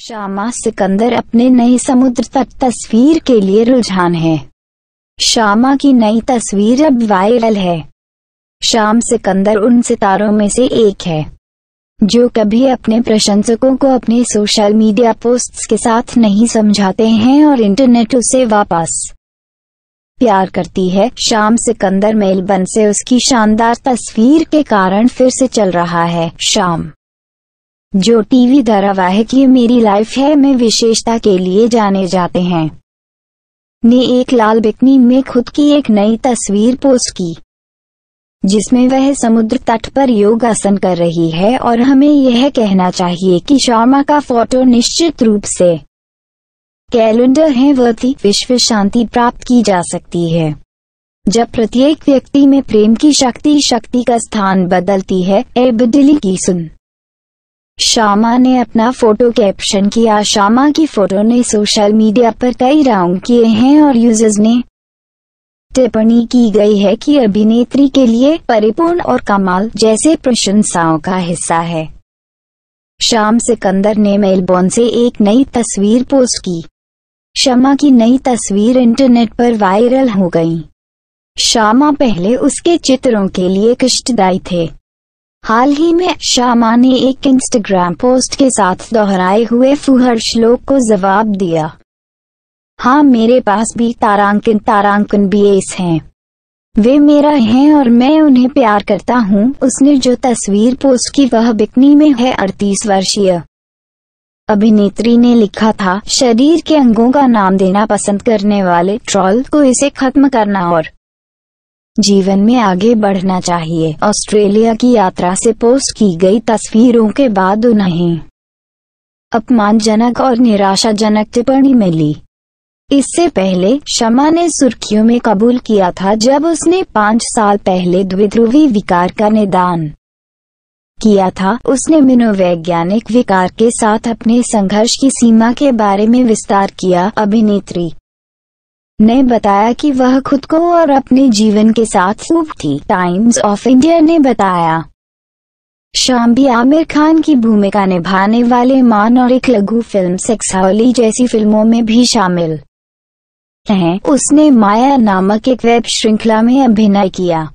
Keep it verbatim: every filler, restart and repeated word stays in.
शामा सिकंदर अपने नई समुद्र तट तस्वीर के लिए रुझान है। शामा की नई तस्वीर अब वायरल है। शाम सिकंदर उन सितारों में से एक है जो कभी अपने प्रशंसकों को अपने सोशल मीडिया पोस्ट्स के साथ नहीं समझाते हैं और इंटरनेट उसे वापस प्यार करती है। शाम सिकंदर मेलबर्न से उसकी शानदार तस्वीर के कारण फिर से चल रहा है। शाम, जो टीवी धारावाहिक ये मेरी लाइफ है में विशेषता के लिए जाने जाते हैं, ने एक लाल बिकनी में खुद की एक नई तस्वीर पोस्ट की जिसमें वह समुद्र तट पर योगासन कर रही है। और हमें यह कहना चाहिए कि शामा का फोटो निश्चित रूप से कैलेंडर है वर्ती विश्व शांति प्राप्त की जा सकती है जब प्रत्येक व्यक्ति में प्रेम की शक्ति शक्ति का स्थान बदलती है। ए बदली की सुन। शामा ने अपना फोटो कैप्शन किया। शामा की फोटो ने सोशल मीडिया पर कई राउंड किए हैं और यूजर्स ने टिप्पणी की गई है कि अभिनेत्री के लिए परिपूर्ण और कमाल जैसे प्रशंसाओं का हिस्सा है। शाम सिकंदर ने मेलबर्न से एक नई तस्वीर पोस्ट की। शामा की नई तस्वीर इंटरनेट पर वायरल हो गई। शामा पहले उसके चित्रों के लिए कष्टदायी थे। हाल ही में शामा ने एक इंस्टाग्राम पोस्ट के साथ दोहराए हुए फुहर श्लोक को जवाब दिया। हाँ, मेरे पास भी तारांकिन तारांकिन बीएस हैं। वे मेरा हैं और मैं उन्हें प्यार करता हूँ। उसने जो तस्वीर पोस्ट की वह बिकनी में है। अड़तीस वर्षीय अभिनेत्री ने लिखा था, शरीर के अंगों का नाम देना पसंद करने वाले ट्रोल को इसे खत्म करना और जीवन में आगे बढ़ना चाहिए। ऑस्ट्रेलिया की यात्रा से पोस्ट की गई तस्वीरों के बाद उन्हें अपमानजनक और निराशाजनक टिप्पणी मिली। इससे पहले शामा ने सुर्खियों में कबूल किया था जब उसने पाँच साल पहले द्विध्रुवी विकार का निदान किया था। उसने मनोवैज्ञानिक विकार के साथ अपने संघर्ष की सीमा के बारे में विस्तार किया। अभिनेत्री ने बताया कि वह खुद को और अपने जीवन के साथ सूप थी। टाइम्स ऑफ इंडिया ने बताया, शाम भी आमिर खान की भूमिका निभाने वाले मान और एक लघु फिल्म सेक्सहॉली जैसी फिल्मों में भी शामिल हैं। उसने माया नामक एक वेब श्रृंखला में अभिनय किया।